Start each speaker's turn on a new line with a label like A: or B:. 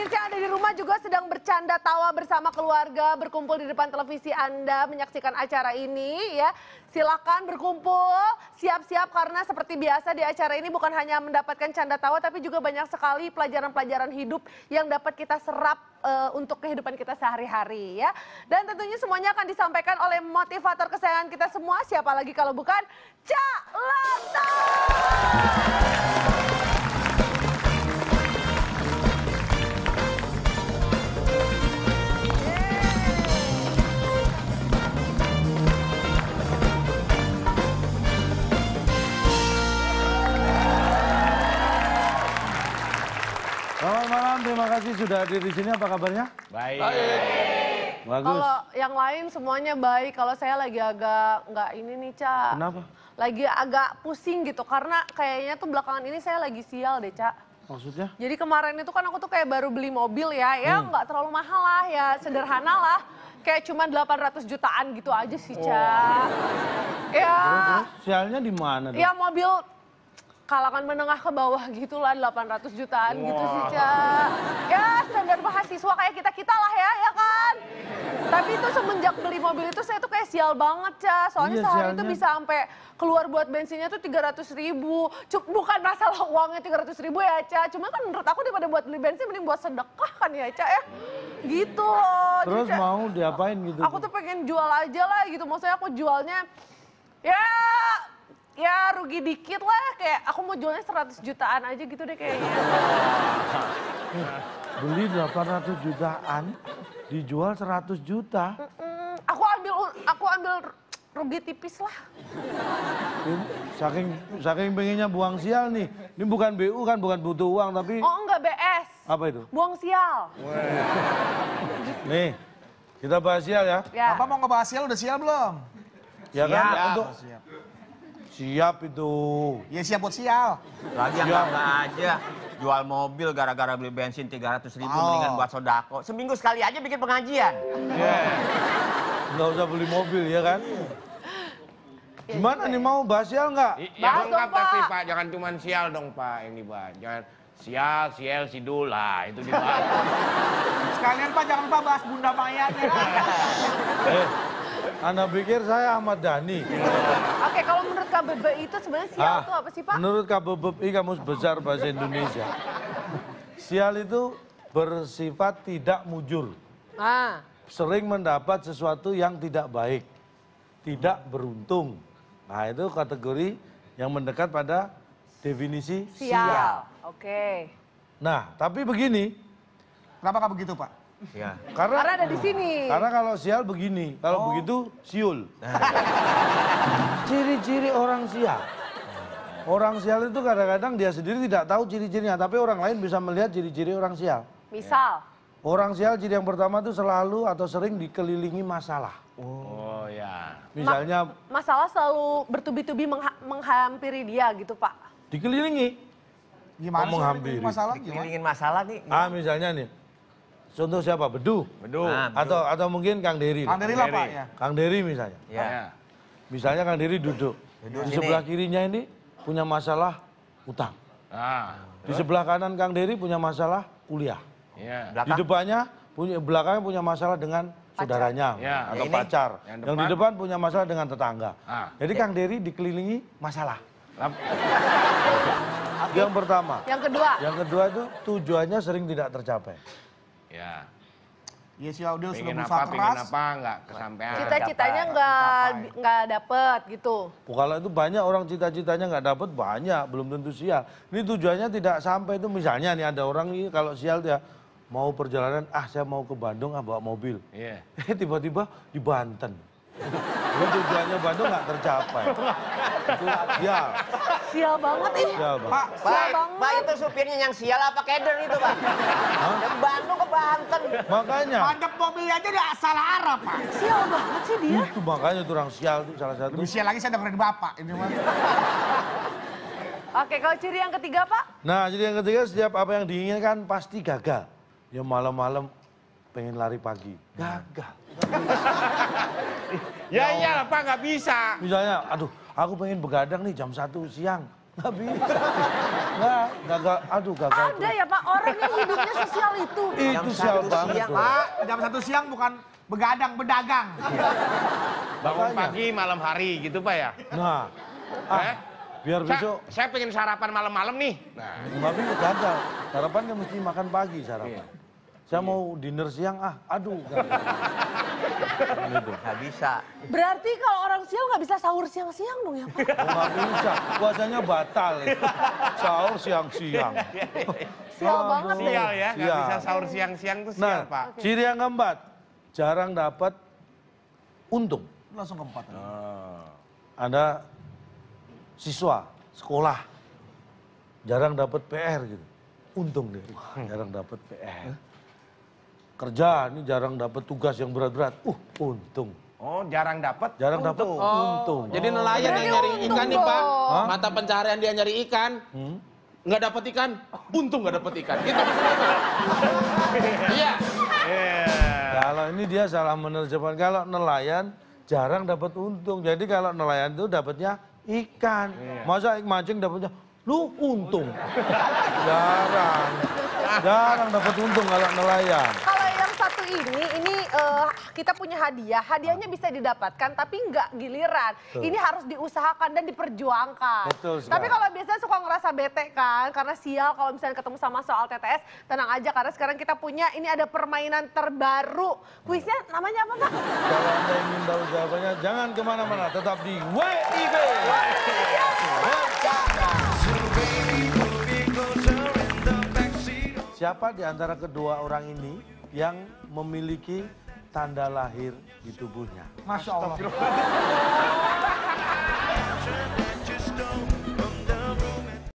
A: pemirsa yang ada di rumah juga sedang bercanda tawa bersama keluarga, berkumpul di depan televisi Anda menyaksikan acara ini ya. Silakan berkumpul, siap-siap karena seperti biasa di acara ini bukan hanya mendapatkan canda tawa tapi juga banyak sekali pelajaran-pelajaran hidup yang dapat kita serap untuk kehidupan kita sehari-hari ya. Dan tentunya semuanya akan disampaikan oleh motivator kesayangan kita semua, siapa lagi kalau bukan Cak Lata.
B: Selamat malam, terima kasih sudah hadir di sini. Apa kabarnya?
C: Baik.
B: Bagus.
A: Kalau yang lain semuanya baik, kalau saya lagi agak nggak ini nih, Cak.
B: Kenapa?
A: Lagi agak pusing gitu, karena kayaknya tuh belakangan ini saya lagi sial deh, Cak.
B: Maksudnya?
A: Jadi kemarin itu kan aku tuh kayak baru beli mobil ya nggak terlalu mahal lah, ya sederhana lah. Kayak cuma 800 jutaan gitu aja sih, Cak. Ya.
B: Terus, sialnya di mana?
A: Ya mobil kalangan menengah ke bawah gitulah 800 jutaan gitu sih, Cak. Ya standar mahasiswa kayak kita-kita lah ya kan. Tapi itu semenjak beli mobil itu saya tuh kayak sial banget, Cak. Soalnya
B: Iya,
A: sehari
B: sialnya.
A: itu bisa sampai keluar buat bensinnya tuh 300.000. Bukan masalah uangnya 300.000 ya, Cak. Cuma kan menurut aku daripada buat beli bensin mending buat sedekah kan ya, Cak ya. Gitu loh.
B: Terus
A: Jadi,
B: mau diapain gitu?
A: aku tuh pengen jual aja lah gitu. Maksudnya aku jualnya ya rugi dikit lah, kayak aku mau jualnya 100 jutaan aja gitu deh kayaknya.
B: Beli 800 jutaan, dijual 100 juta.
A: Aku ambil rugi tipis lah.
B: Ini saking pengennya buang sial nih. Ini bukan BU kan, bukan butuh uang tapi...
A: Oh enggak, BS.
B: Apa itu?
A: Buang sial.
B: Nih, kita bahas sial ya.
A: Ya.
D: Apa mau ngebahas sial, udah sial belum?
B: Ya kan?
C: Siap.
B: Untuk... Siap itu.
D: Ya siap buat sial.
C: Lagi yang enggak aja. Jual mobil gara-gara beli bensin 300.000 mendingan buat sodako. Seminggu sekali aja bikin pengajian.
B: Nggak usah beli mobil ya kan? Gimana nih, mau bahas sial nggak?
A: Bahas
E: Yang lengkap
A: dong, Pak.
E: tapi Pak, jangan cuma sial dong Pak, ini Pak. Jangan sial, sial, sidul lah, itu dibahas.
D: Sekalian Pak jangan lupa bahas Bunda Mayanya.
B: Anda pikir saya Ahmad Dhani?
A: Oke, kalau menurut KBBI itu sebenarnya sial itu apa sih, Pak?
B: Menurut KBBI Kamus Besar Bahasa Indonesia, sial itu bersifat tidak mujur,
A: Nah,
B: sering mendapat sesuatu yang tidak baik, tidak beruntung. Nah itu kategori yang mendekat pada definisi
A: sial. Oke.
B: Nah tapi begini,
D: Kenapa nggak begitu Pak?
C: Ya.
A: Karena ada di sini.
B: karena kalau sial begini, kalau begitu siul. Ciri-ciri orang sial. Orang sial itu kadang-kadang dia sendiri tidak tahu ciri-cirinya, tapi orang lain bisa melihat ciri-ciri orang sial.
A: Misal.
B: Orang sial ciri yang pertama itu selalu atau sering dikelilingi masalah.
E: Oh ya.
B: Misalnya
A: Masalah selalu bertubi-tubi menghampiri dia gitu, Pak.
B: dikelilingi.
D: Gimana
B: Ngomong
D: sih
B: hampiri.
D: masalah gimana?
C: Kelilingin masalah nih.
B: Misalnya nih, contoh siapa? Bedu.
E: Bedu.
C: Nah,
B: Atau mungkin Kang Dery.
D: Kang Dery lah Pak ya.
B: Kang Dery misalnya.
C: Ya.
B: Misalnya Kang Dery duduk.
C: Duduk
B: Di
C: sini.
B: sebelah kirinya ini punya masalah utang.
E: Ah,
B: Di sebelah kanan Kang Dery punya masalah kuliah.
E: ya.
B: Di depannya belakangnya punya masalah dengan saudaranya
E: Ya.
B: atau
C: Ini.
B: pacar.
E: Yang
B: Yang di depan punya masalah dengan tetangga.
E: Ah.
B: Jadi Kang Dery dikelilingi masalah.
E: Lap-
B: Yang pertama.
A: Yang kedua.
B: Yang kedua itu tujuannya sering tidak tercapai.
E: Ya.
D: Iya sih dia sudah
E: Pengen
D: berusaha
E: apa, pengen
D: keras.
E: apa, nggak kesampean.
A: Cita-citanya
D: Tercapai.
A: nggak dapet gitu.
B: Kalau itu banyak orang cita-citanya nggak dapet, banyak, belum tentu sial. Ini tujuannya tidak sampai itu, misalnya nih ada orang ini kalau sial dia mau perjalanan, saya mau ke Bandung bawa mobil.
E: Iya.
B: Tiba-tiba di Banten. Ini tujuannya Bandung nggak tercapai. Itu sial,
A: Sial banget ih.
B: sial Bang.
D: Pak,
A: Sial banget.
C: Pak itu supirnya yang sial apa keder itu Pak? Dari Bandung ke Banten.
B: Makanya,
D: mandep mobilnya aja udah salah arah Pak.
A: Sial banget sih dia.
B: itu makanya itu orang sial itu salah satu.
D: Lebih sial lagi saya dengerin Bapak ini mah.
A: Oke, kalau ciri yang ketiga, Pak?
B: Nah, jadi yang ketiga setiap apa yang diinginkan pasti gagal. Ya malam-malam pengen lari pagi, gagal.
E: Ya iyalah Pak, nggak bisa.
B: Misalnya, aduh aku pengen begadang nih jam 1 siang. Nggak bisa. Nggak, gagal. Aduh, gagal.
A: Ada ya Pak, orang yang hidupnya sosial itu.
B: Itu
C: Jam
B: sial
C: 1
B: banget
C: siang,
B: tuh.
D: Pak, jam 1 siang bukan begadang, berdagang.
E: Bangun
B: Makanya.
E: pagi, malam hari gitu Pak ya?
B: Nah, biar besok
E: Saya pengen sarapan malam-malam nih. Nah,
B: nggak bisa gagal. Sarapan kan mesti makan pagi sarapan. Saya mau dinner siang, aduh. Gagal. Gitu.
C: Nggak bisa.
A: Berarti kalau orang sial nggak bisa sahur siang-siang dong ya Pak?
B: Oh, nggak bisa, puasanya batal itu. Sahur siang-siang.
A: Sial
B: Aduh.
A: banget deh.
E: sial ya, nggak
B: Sial.
E: bisa sahur siang-siang tuh sial
B: Nah,
E: Pak.
B: ciri yang keempat, jarang dapat untung.
D: Langsung keempat.
B: Ada siswa sekolah jarang dapat PR gitu. Untung deh, jarang dapat PR. Kerja ini jarang dapat tugas yang berat-berat. Untung.
E: Oh, jarang dapat.
B: Jarang dapat untung.
F: Jadi nelayan
A: Berarti
F: yang nyari
A: untung
F: ikan nih Pak,
A: dong.
F: mata pencaharian dia nyari ikan, nggak dapat ikan, untung nggak dapat ikan. Gitu maksudnya. Iya.
B: Kalau ini dia salah menerjemahkan. Kalau nelayan jarang dapat untung. Jadi kalau nelayan itu dapatnya ikan. Masa mancing dapatnya lu untung. Jarang dapat untung kalau nelayan.
A: Kalau yang satu ini kita punya hadiah. Hadiahnya bisa didapatkan tapi nggak giliran.
B: Betul.
A: Ini harus diusahakan dan diperjuangkan.
B: Betul sekali.
A: Tapi kalau biasanya suka ngerasa bete kan, karena sial kalau misalnya ketemu sama soal TTS, tenang aja karena sekarang kita punya ini ada permainan terbaru. Kuisnya namanya apa Pak?
B: Kalau Anda ingin tahu jawabannya, jangan kemana-mana. Tetap di WIB. Siapa di antara kedua orang ini yang memiliki tanda lahir di tubuhnya?
D: Masya Allah.